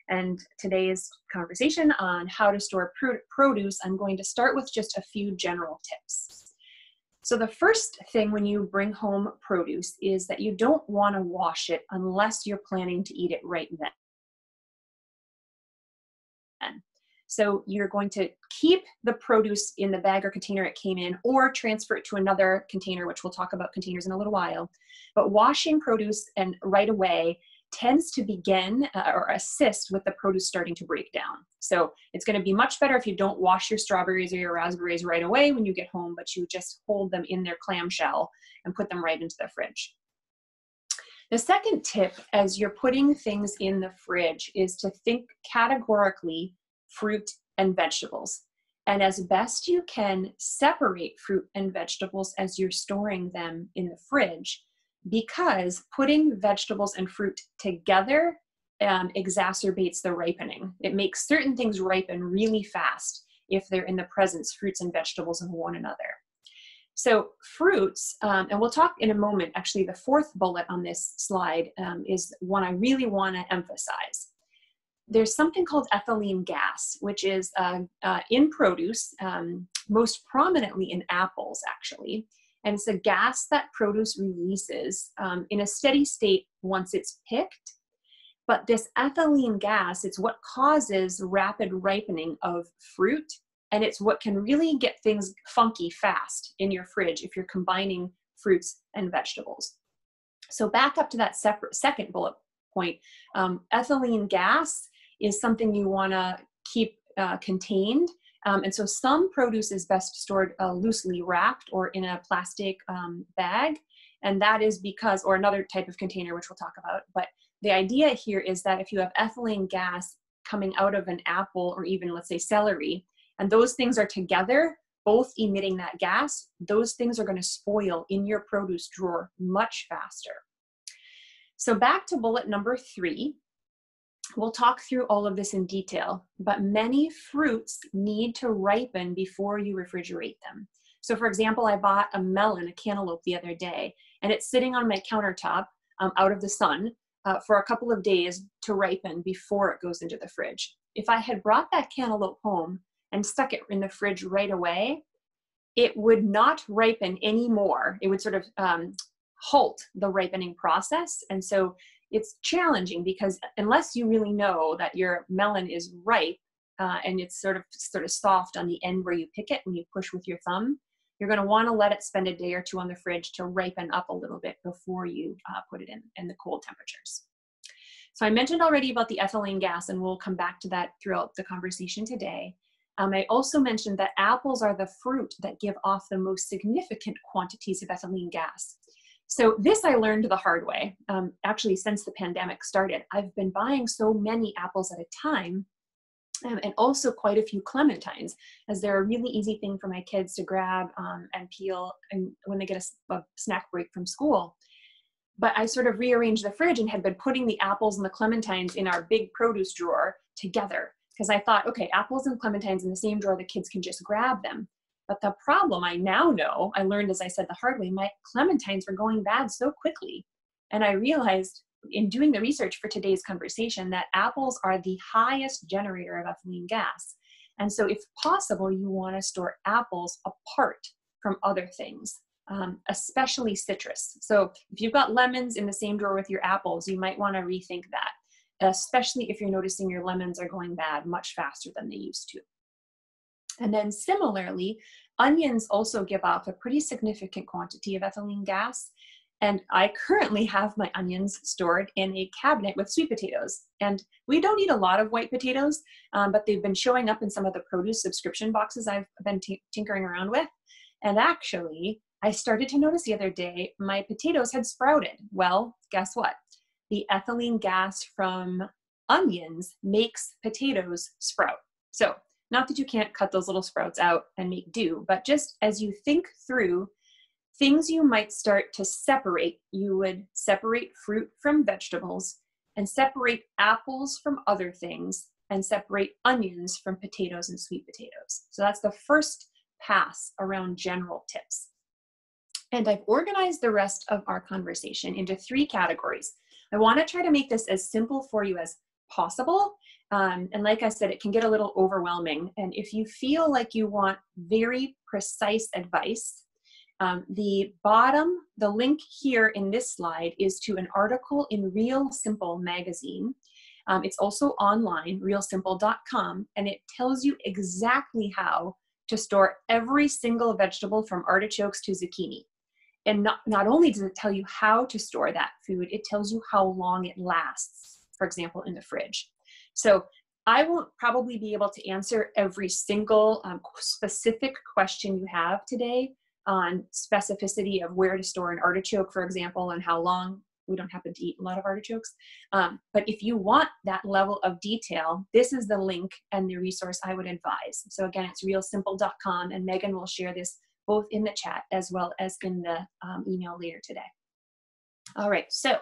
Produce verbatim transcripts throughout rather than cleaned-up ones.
And today's conversation on how to store pr- produce, I'm going to start with just a few general tips. So the first thing when you bring home produce is that you don't want to wash it unless you're planning to eat it right then. So you're going to keep the produce in the bag or container it came in, or transfer it to another container, which we'll talk about containers in a little while. But washing produce and right away tends to begin uh, or assist with the produce starting to break down. So it's going to be much better if you don't wash your strawberries or your raspberries right away when you get home, but you just hold them in their clamshell and put them right into the fridge. The second tip as you're putting things in the fridge is to think categorically fruit and vegetables. And as best you can, separate fruit and vegetables as you're storing them in the fridge, because putting vegetables and fruit together um, exacerbates the ripening. It makes certain things ripen really fast if they're in the presence, fruits and vegetables, of one another. So fruits, um, and we'll talk in a moment, actually the fourth bullet on this slide um, is one I really want to emphasize. There's something called ethylene gas, which is uh, uh, in produce, um, most prominently in apples, actually. And it's a gas that produce releases um, in a steady state once it's picked. But this ethylene gas, it's what causes rapid ripening of fruit. And it's what can really get things funky fast in your fridge if you're combining fruits and vegetables. So back up to that separate second bullet point, um, ethylene gas is something you want to keep uh, contained. Um, and so some produce is best stored uh, loosely wrapped or in a plastic um, bag. And that is because, or another type of container, which we'll talk about. But the idea here is that if you have ethylene gas coming out of an apple or even, let's say, celery, and those things are together, both emitting that gas, those things are going to spoil in your produce drawer much faster. So back to bullet number three. We'll talk through all of this in detail, but many fruits need to ripen before you refrigerate them. So for example, I bought a melon, a cantaloupe the other day, and it's sitting on my countertop um, out of the sun uh, for a couple of days to ripen before it goes into the fridge. If I had brought that cantaloupe home and stuck it in the fridge right away, it would not ripen anymore. It would sort of um, halt the ripening process. And so it's challenging because unless you really know that your melon is ripe uh, and it's sort of sort of soft on the end where you pick it when you push with your thumb, you're going to want to let it spend a day or two on the fridge to ripen up a little bit before you uh, put it in, in the cold temperatures. So I mentioned already about the ethylene gas, and we'll come back to that throughout the conversation today. Um, I also mentioned that apples are the fruit that give off the most significant quantities of ethylene gas. So this I learned the hard way. Um, actually, since the pandemic started, I've been buying so many apples at a time, um, and also quite a few clementines, as they're a really easy thing for my kids to grab um, and peel and when they get a, a snack break from school. But I sort of rearranged the fridge and had been putting the apples and the clementines in our big produce drawer together, because I thought, okay, apples and clementines in the same drawer, the kids can just grab them. But the problem I now know, I learned, as I said, the hard way, my clementines were going bad so quickly. And I realized in doing the research for today's conversation that apples are the highest generator of ethylene gas. And so if possible, you want to store apples apart from other things, um, especially citrus. So if you've got lemons in the same drawer with your apples, you might want to rethink that, especially if you're noticing your lemons are going bad much faster than they used to. And then similarly, onions also give off a pretty significant quantity of ethylene gas. And I currently have my onions stored in a cabinet with sweet potatoes. And we don't eat a lot of white potatoes, um, but they've been showing up in some of the produce subscription boxes I've been t- tinkering around with. And actually, I started to notice the other day, my potatoes had sprouted. Well, guess what? The ethylene gas from onions makes potatoes sprout. So not that you can't cut those little sprouts out and make do, but just as you think through things you might start to separate, you would separate fruit from vegetables and separate apples from other things and separate onions from potatoes and sweet potatoes. So that's the first pass around general tips. And I've organized the rest of our conversation into three categories. I want to try to make this as simple for you as possible. Um, and like I said, it can get a little overwhelming. And if you feel like you want very precise advice, um, the bottom, the link here in this slide is to an article in Real Simple magazine. Um, it's also online, real simple dot com, and it tells you exactly how to store every single vegetable from artichokes to zucchini. And not, not only does it tell you how to store that food, it tells you how long it lasts, for example, in the fridge. So I won't probably be able to answer every single um, specific question you have today on specificity of where to store an artichoke, for example, and how long. We don't happen to eat a lot of artichokes. Um, but if you want that level of detail, this is the link and the resource I would advise. So again, it's real simple dot com, and Megan will share this both in the chat as well as in the um, email later today. All right, so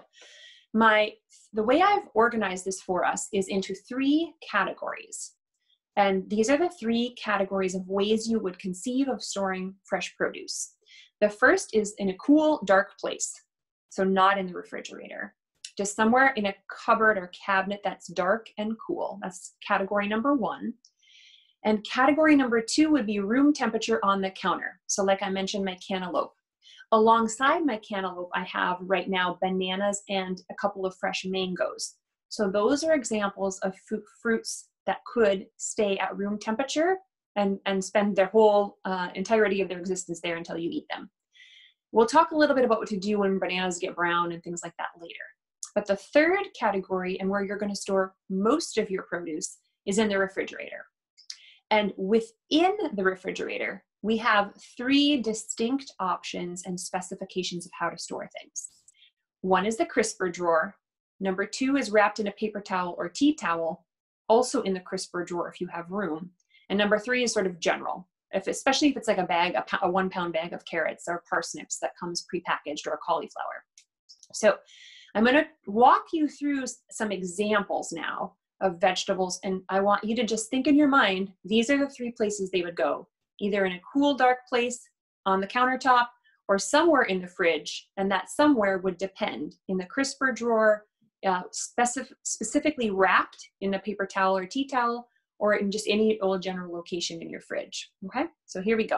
my the way I've organized this for us is into three categories. And these are the three categories of ways you would conceive of storing fresh produce. The first is in a cool, dark place. So not in the refrigerator, just somewhere in a cupboard or cabinet that's dark and cool. That's category number one. And category number two would be room temperature on the counter. So like I mentioned, my cantaloupe. Alongside my cantaloupe, I have right now bananas and a couple of fresh mangoes. So those are examples of fruit, fruits that could stay at room temperature and, and spend their whole uh, entirety of their existence there until you eat them. We'll talk a little bit about what to do when bananas get brown and things like that later. But the third category, and where you're going to store most of your produce, is in the refrigerator. And within the refrigerator, we have three distinct options and specifications of how to store things. One is the crisper drawer. Number two is wrapped in a paper towel or tea towel, also in the crisper drawer if you have room. And number three is sort of general. If, especially if it's like a bag, a, a one pound bag of carrots or parsnips that comes prepackaged, or a cauliflower. So I'm going to walk you through some examples now of vegetables, and I want you to just think in your mind, these are the three places they would go, either in a cool, dark place on the countertop or somewhere in the fridge, and that somewhere would depend in the crisper drawer, uh, specific, specifically wrapped in a paper towel or tea towel, or in just any old general location in your fridge, okay? So here we go.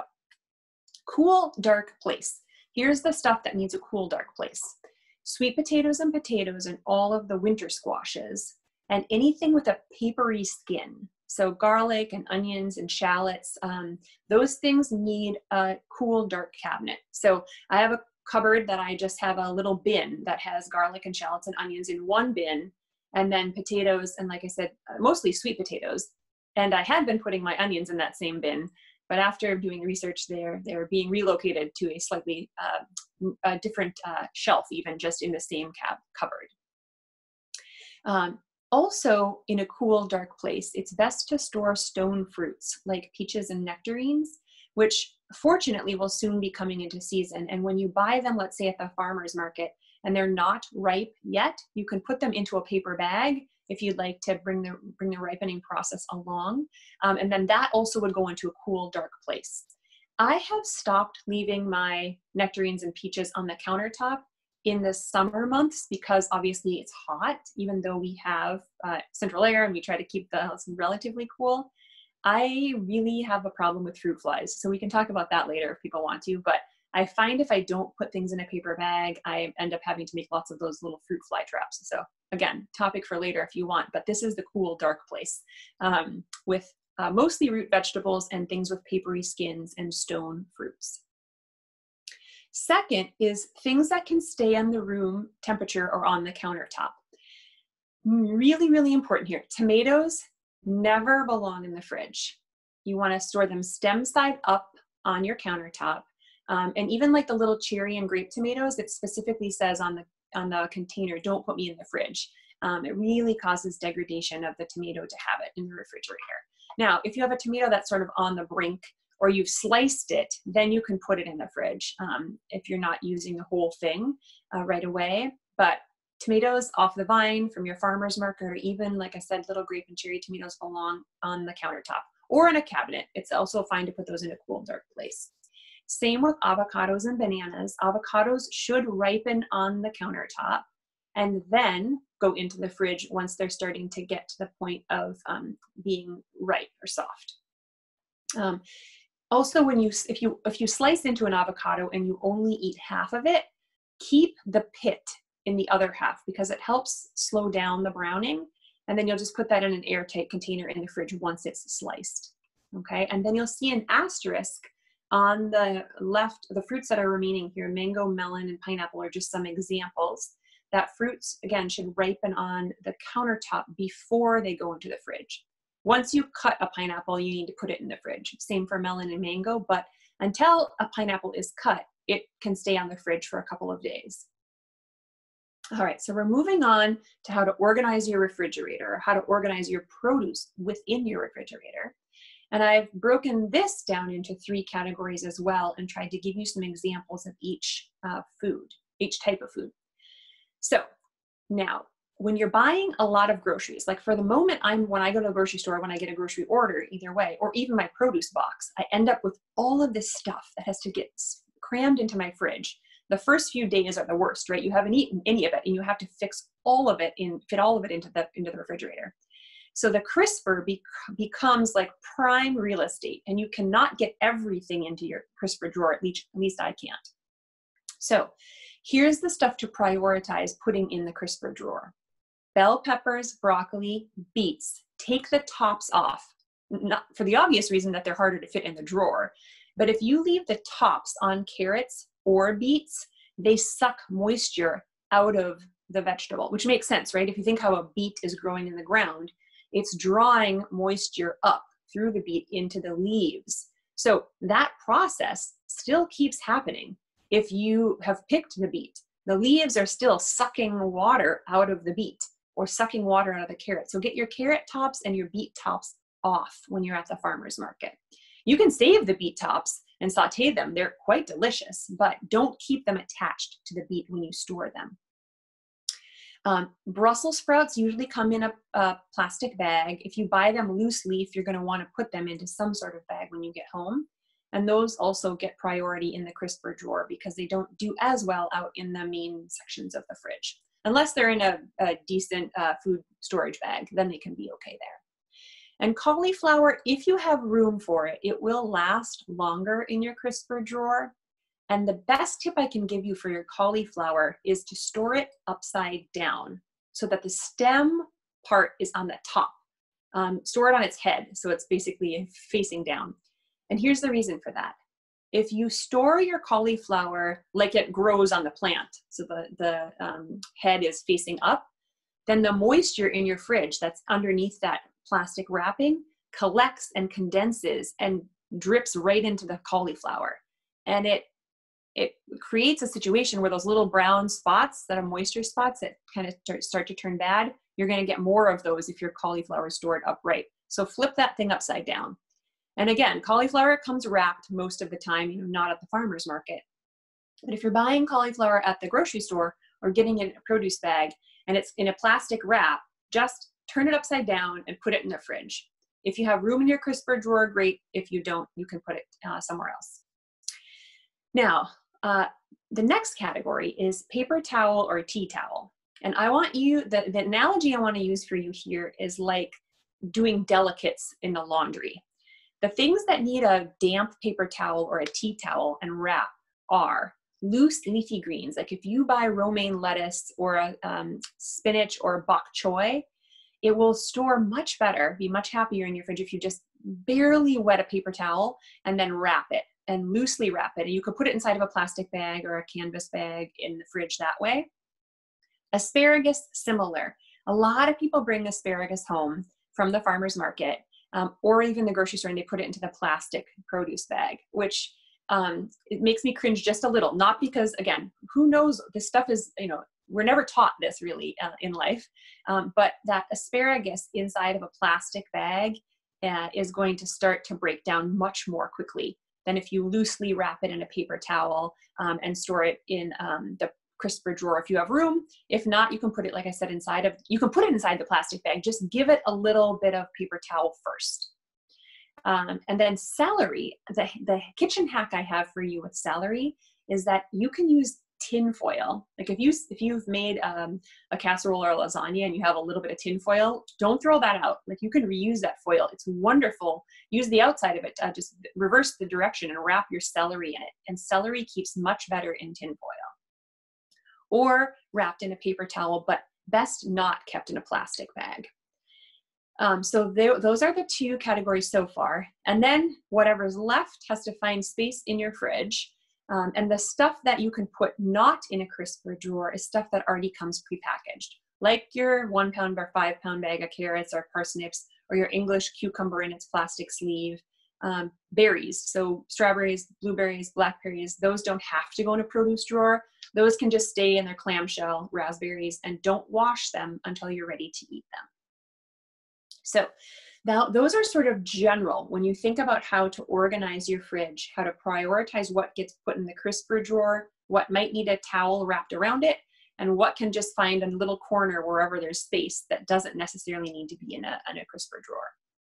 Cool, dark place. Here's the stuff that needs a cool, dark place. Sweet potatoes and potatoes and all of the winter squashes, and anything with a papery skin. So garlic and onions and shallots, um, those things need a cool, dark cabinet. So I have a cupboard that I just have a little bin that has garlic and shallots and onions in one bin, and then potatoes, and like I said, mostly sweet potatoes. And I had been putting my onions in that same bin, but after doing research there, they're being relocated to a slightly uh, a different uh, shelf, even just in the same cab cupboard. Um, also, in a cool, dark place, it's best to store stone fruits like peaches and nectarines, which fortunately will soon be coming into season. And when you buy them, let's say at the farmer's market, and they're not ripe yet, you can put them into a paper bag if you'd like to bring the, bring the ripening process along. Um, and then that also would go into a cool, dark place. I have stopped leaving my nectarines and peaches on the countertop in the summer months because obviously it's hot, even though we have uh, central air and we try to keep the house relatively cool. I really have a problem with fruit flies. So we can talk about that later if people want to, but I find if I don't put things in a paper bag, I end up having to make lots of those little fruit fly traps. So again, topic for later if you want, but this is the cool, dark place um, with uh, mostly root vegetables and things with papery skins and stone fruits. Second is things that can stay in the room temperature or on the countertop. Really, really important here. Tomatoes never belong in the fridge. You want to store them stem side up on your countertop. Um, and even like the little cherry and grape tomatoes, it specifically says on the on the container, don't put me in the fridge. Um, it really causes degradation of the tomato to have it in the refrigerator. Now, if you have a tomato that's sort of on the brink or you've sliced it, then you can put it in the fridge um, if you're not using the whole thing uh, right away. But tomatoes off the vine from your farmer's market, or even, like I said, little grape and cherry tomatoes belong on the countertop or in a cabinet. It's also fine to put those in a cool, dark place. Same with avocados and bananas. Avocados should ripen on the countertop, and then go into the fridge once they're starting to get to the point of um, being ripe or soft. Um, also, when you if you if you slice into an avocado and you only eat half of it, keep the pit in the other half because it helps slow down the browning. And then you'll just put that in an airtight container in the fridge once it's sliced. Okay, and then you'll see an asterisk on the left. The fruits that are remaining here, mango, melon, and pineapple, are just some examples. That fruits, again, should ripen on the countertop before they go into the fridge. Once you cut a pineapple, you need to put it in the fridge. Same for melon and mango, but until a pineapple is cut, it can stay on the fridge for a couple of days. All right, so we're moving on to how to organize your refrigerator, or how to organize your produce within your refrigerator. And I've broken this down into three categories as well and tried to give you some examples of each uh, food, each type of food. So now, when you're buying a lot of groceries, like for the moment, I'm when I go to the grocery store, when I get a grocery order, either way, or even my produce box, I end up with all of this stuff that has to get crammed into my fridge. The first few days are the worst, right? You haven't eaten any of it, and you have to fix all of it in, fit all of it into the into the refrigerator. So the crisper bec becomes like prime real estate, and you cannot get everything into your crisper drawer. At least, at least I can't. So here's the stuff to prioritize putting in the crisper drawer. Bell peppers, broccoli, beets. Take the tops off, not for the obvious reason that they're harder to fit in the drawer. But if you leave the tops on carrots or beets, they suck moisture out of the vegetable, which makes sense, right? If you think how a beet is growing in the ground, it's drawing moisture up through the beet into the leaves. So that process still keeps happening. If you have picked the beet, the leaves are still sucking water out of the beet or sucking water out of the carrot. So get your carrot tops and your beet tops off when you're at the farmer's market. You can save the beet tops and saute them. They're quite delicious, but don't keep them attached to the beet when you store them. Um, Brussels sprouts usually come in a, a plastic bag. If you buy them loose leaf, you're going to want to put them into some sort of bag when you get home. And those also get priority in the crisper drawer because they don't do as well out in the main sections of the fridge. Unless they're in a, a decent uh, food storage bag, then they can be okay there. And cauliflower, if you have room for it, it will last longer in your crisper drawer. And the best tip I can give you for your cauliflower is to store it upside down so that the stem part is on the top. Um, store it on its head, so it's basically facing down. And here's the reason for that. If you store your cauliflower like it grows on the plant, so the, the um, head is facing up, then the moisture in your fridge that's underneath that plastic wrapping collects and condenses and drips right into the cauliflower. And it, it creates a situation where those little brown spots that are moisture spots that kind of start to turn bad, you're going to get more of those if your cauliflower is stored upright. So flip that thing upside down. And again, cauliflower comes wrapped most of the time, you know, not at the farmer's market. But if you're buying cauliflower at the grocery store or getting it in a produce bag and it's in a plastic wrap, just turn it upside down and put it in the fridge. If you have room in your crisper drawer, great. If you don't, you can put it uh, somewhere else. Now, uh, the next category is paper towel or tea towel. And I want you, the, the analogy I want to use for you here is like doing delicates in the laundry. The things that need a damp paper towel or a tea towel and wrap are loose leafy greens. Like if you buy romaine lettuce or a um, spinach or bok choy, it will store much better, be much happier in your fridge if you just barely wet a paper towel and then wrap it and loosely wrap it. And you could put it inside of a plastic bag or a canvas bag in the fridge that way. Asparagus, similar. A lot of people bring asparagus home from the farmer's market um, or even the grocery store and they put it into the plastic produce bag, which um, it makes me cringe just a little. Not because, again, who knows, this stuff is, you know, we're never taught this really uh, in life, um, but that asparagus inside of a plastic bag uh, is going to start to break down much more quickly than if you loosely wrap it in a paper towel um, and store it in um, the crisper drawer if you have room. If not, you can put it, like I said, inside of, you can put it inside the plastic bag. Just give it a little bit of paper towel first. Um, and then celery, the, the kitchen hack I have for you with celery is that you can use tin foil. Like if you if you've made um, a casserole or a lasagna and you have a little bit of tin foil, don't throw that out. Like you can reuse that foil. It's wonderful. Use the outside of it to just reverse the direction and wrap your celery in it. And celery keeps much better in tin foil. Or wrapped in a paper towel, but best not kept in a plastic bag. Um, so there, those are the two categories so far. And then whatever's left has to find space in your fridge. Um, and the stuff that you can put not in a crisper drawer is stuff that already comes prepackaged, like your one pound or five pound bag of carrots or parsnips, or your English cucumber in its plastic sleeve. Um, berries, so strawberries, blueberries, blackberries, those don't have to go in a produce drawer. Those can just stay in their clamshell. Raspberries, and don't wash them until you're ready to eat them. So now those are sort of general. When you think about how to organize your fridge, how to prioritize what gets put in the crisper drawer, what might need a towel wrapped around it, and what can just find a little corner wherever there's space that doesn't necessarily need to be in a, in a crisper drawer.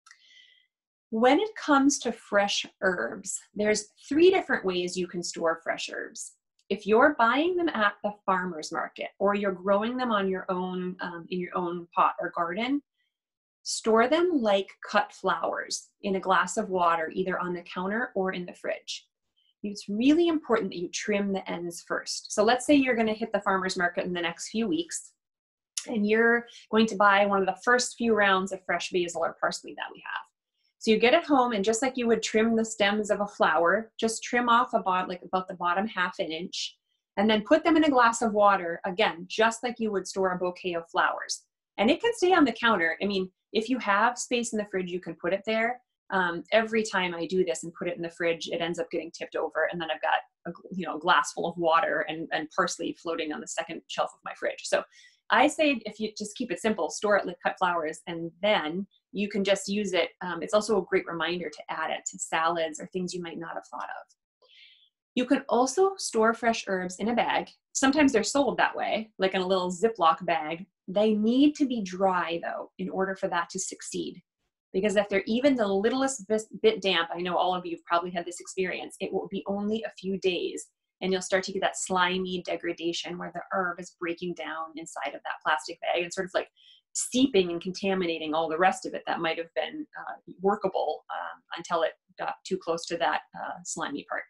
When it comes to fresh herbs, there's three different ways you can store fresh herbs. If you're buying them at the farmer's market or you're growing them on your own, um, in your own pot or garden, store them like cut flowers in a glass of water, either on the counter or in the fridge. It's really important that you trim the ends first. So let's say you're going to hit the farmer's market in the next few weeks, and you're going to buy one of the first few rounds of fresh basil or parsley that we have. So you get it home, and just like you would trim the stems of a flower, just trim off about like about the bottom half an inch, and then put them in a glass of water, again, just like you would store a bouquet of flowers. And it can stay on the counter. I mean, if you have space in the fridge, you can put it there. Um, every time I do this and put it in the fridge, it ends up getting tipped over, and then I've got a you know, glass full of water and, and parsley floating on the second shelf of my fridge. So I say if you just keep it simple, store it like cut flowers, and then you can just use it. Um, it's also a great reminder to add it to salads or things you might not have thought of. You can also store fresh herbs in a bag. Sometimes they're sold that way, like in a little Ziploc bag. They need to be dry though, in order for that to succeed. Because if they're even the littlest bit damp, I know all of you have probably had this experience, it will be only a few days and you'll start to get that slimy degradation where the herb is breaking down inside of that plastic bag and sort of like steeping and contaminating all the rest of it that might have been uh, workable um, until it got too close to that uh, slimy part.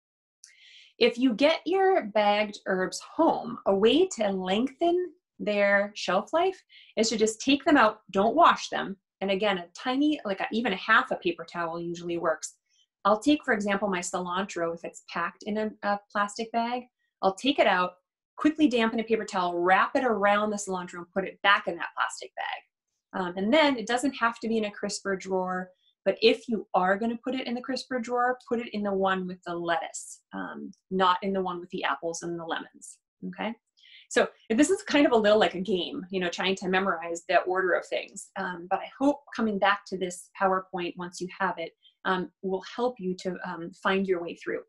If you get your bagged herbs home, a way to lengthen their shelf life is to just take them out, don't wash them. And again, a tiny, like a, even a half a paper towel usually works. I'll take, for example, my cilantro, if it's packed in a, a plastic bag, I'll take it out, quickly dampen a paper towel, wrap it around the cilantro and put it back in that plastic bag. Um, and then it doesn't have to be in a crisper drawer, but if you are going to put it in the crisper drawer, put it in the one with the lettuce, um, not in the one with the apples and the lemons, okay? So this is kind of a little like a game, you know, trying to memorize the order of things. Um, but I hope coming back to this PowerPoint once you have it um, will help you to um, find your way through.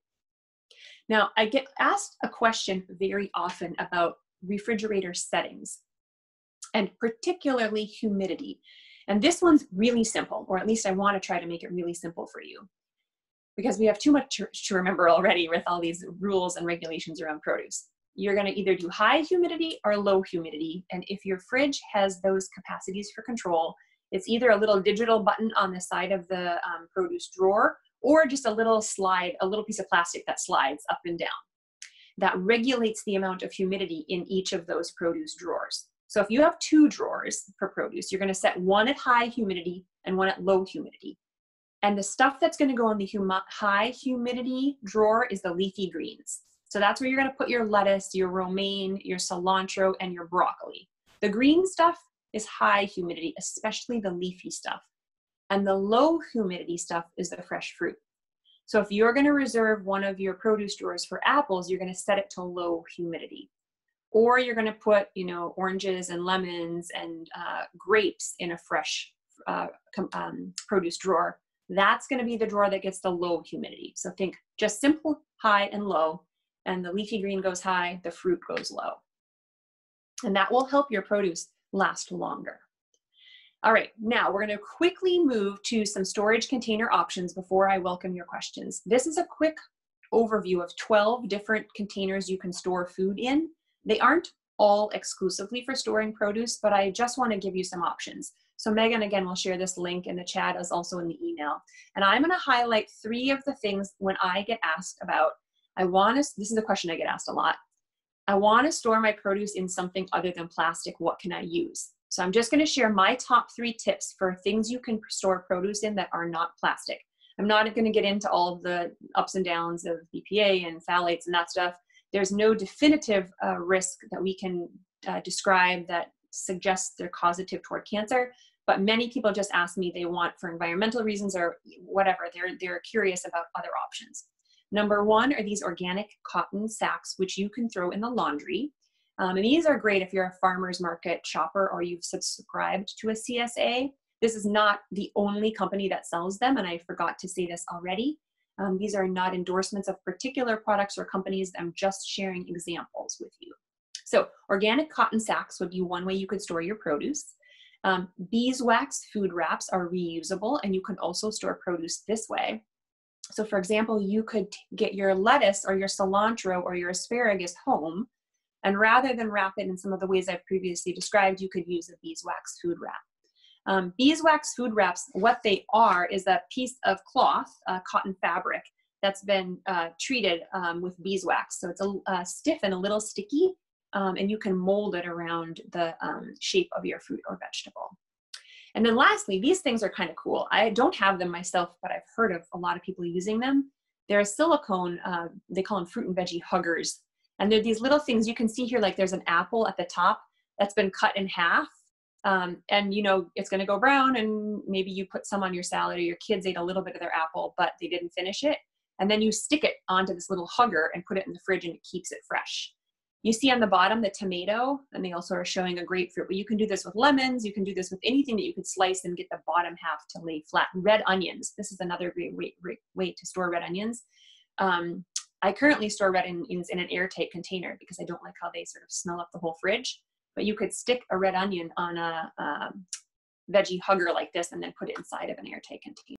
Now, I get asked a question very often about refrigerator settings, and particularly humidity. And this one's really simple, or at least I want to try to make it really simple for you, because we have too much to, to remember already with all these rules and regulations around produce. You're going to either do high humidity or low humidity. And if your fridge has those capacities for control, it's either a little digital button on the side of the um, produce drawer, or just a little slide, a little piece of plastic that slides up and down. That regulates the amount of humidity in each of those produce drawers. So if you have two drawers for produce, you're going to set one at high humidity and one at low humidity. And the stuff that's going to go in the hum high humidity drawer is the leafy greens. So that's where you're going to put your lettuce, your romaine, your cilantro, and your broccoli. The green stuff is high humidity, especially the leafy stuff. And the low humidity stuff is the fresh fruit. So if you're going to reserve one of your produce drawers for apples, you're going to set it to low humidity. Or you're going to put, you know, oranges and lemons and uh, grapes in a fresh uh, um, produce drawer. That's going to be the drawer that gets the low humidity. So think just simple high and low, and the leafy green goes high, the fruit goes low. And that will help your produce last longer. All right, now we're going to quickly move to some storage container options before I welcome your questions. This is a quick overview of twelve different containers you can store food in. They aren't all exclusively for storing produce, but I just want to give you some options. So Megan, again, will share this link in the chat as also in the email. And I'm going to highlight three of the things when I get asked about, I want to, this is a question I get asked a lot. I want to store my produce in something other than plastic. What can I use? So I'm just going to share my top three tips for things you can store produce in that are not plastic. I'm not going to get into all of the ups and downs of B P A and phthalates and that stuff. There's no definitive uh, risk that we can uh, describe that suggests they're causative toward cancer, but many people just ask me they want for environmental reasons or whatever. They're, they're curious about other options. Number one are these organic cotton sacks, which you can throw in the laundry. Um, and these are great if you're a farmer's market shopper or you've subscribed to a C S A. This is not the only company that sells them, and I forgot to say this already. Um, these are not endorsements of particular products or companies. I'm just sharing examples with you. So organic cotton sacks would be one way you could store your produce. Um, beeswax food wraps are reusable, and you can also store produce this way. So for example, you could get your lettuce or your cilantro or your asparagus home, and rather than wrap it in some of the ways I've previously described, you could use a beeswax food wrap. Um, beeswax food wraps, what they are is a piece of cloth, uh, cotton fabric, that's been uh, treated um, with beeswax. So it's a, uh, stiff and a little sticky, um, and you can mold it around the um, shape of your fruit or vegetable. And then lastly, these things are kind of cool. I don't have them myself, but I've heard of a lot of people using them. They're a silicone, uh, they call them fruit and veggie huggers. And they're these little things you can see here, like there's an apple at the top that's been cut in half. Um, and you know, it's gonna go brown, and maybe you put some on your salad, or your kids ate a little bit of their apple, but they didn't finish it. And then you stick it onto this little hugger and put it in the fridge, and it keeps it fresh. You see on the bottom the tomato, and they also are showing a grapefruit, but you can do this with lemons. You can do this with anything that you could slice and get the bottom half to lay flat. Red onions, this is another great way, great way to store red onions. Um, I currently store red onions in an airtight container because I don't like how they sort of smell up the whole fridge. But you could stick a red onion on a um, veggie hugger like this and then put it inside of an airtight container.